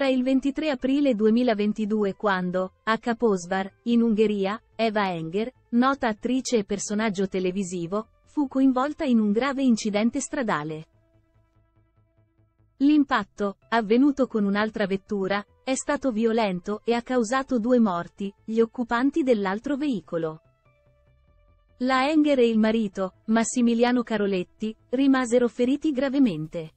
il 23 aprile 2022 quando, a Kaposvár, in Ungheria, Eva Enger, nota attrice e personaggio televisivo, fu coinvolta in un grave incidente stradale. L'impatto, avvenuto con un'altra vettura, è stato violento e ha causato 2 morti, gli occupanti dell'altro veicolo. La Enger e il marito, Massimiliano Caroletti, rimasero feriti gravemente.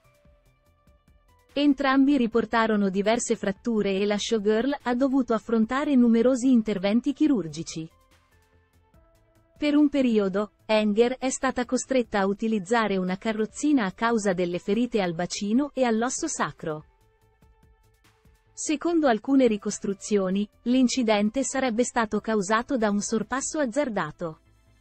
Entrambi riportarono diverse fratture e la showgirl ha dovuto affrontare numerosi interventi chirurgici. Per un periodo, Enger è stata costretta a utilizzare una carrozzina a causa delle ferite al bacino e all'osso sacro. Secondo alcune ricostruzioni, l'incidente sarebbe stato causato da un sorpasso azzardato.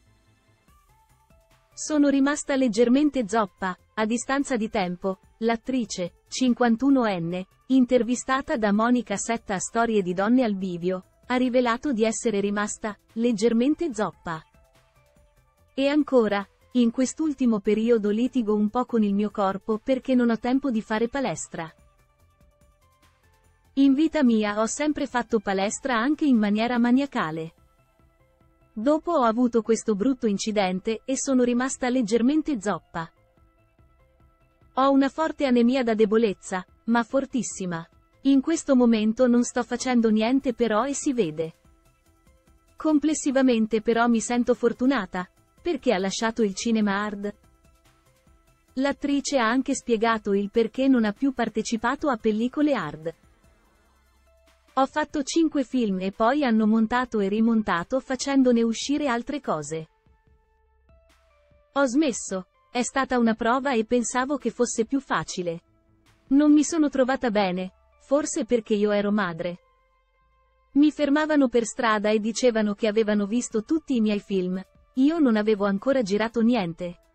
Sono rimasta leggermente zoppa, a distanza di tempo, l'attrice, 51enne, intervistata da Monica Setta a Storie di donne al bivio, ha rivelato di essere rimasta leggermente zoppa. E ancora, in quest'ultimo periodo litigo un po' con il mio corpo perché non ho tempo di fare palestra. In vita mia ho sempre fatto palestra anche in maniera maniacale. Dopo ho avuto questo brutto incidente e sono rimasta leggermente zoppa. Ho una forte anemia da debolezza, ma fortissima. In questo momento non sto facendo niente però e si vede. Complessivamente però mi sento fortunata, perché ha lasciato il cinema hard. L'attrice ha anche spiegato il perché non ha più partecipato a pellicole hard. Ho fatto 5 film e poi hanno montato e rimontato facendone uscire altre cose. Ho smesso, è stata una prova e pensavo che fosse più facile. Non mi sono trovata bene, forse perché io ero madre. Mi fermavano per strada e dicevano che avevano visto tutti i miei film. Io non avevo ancora girato niente.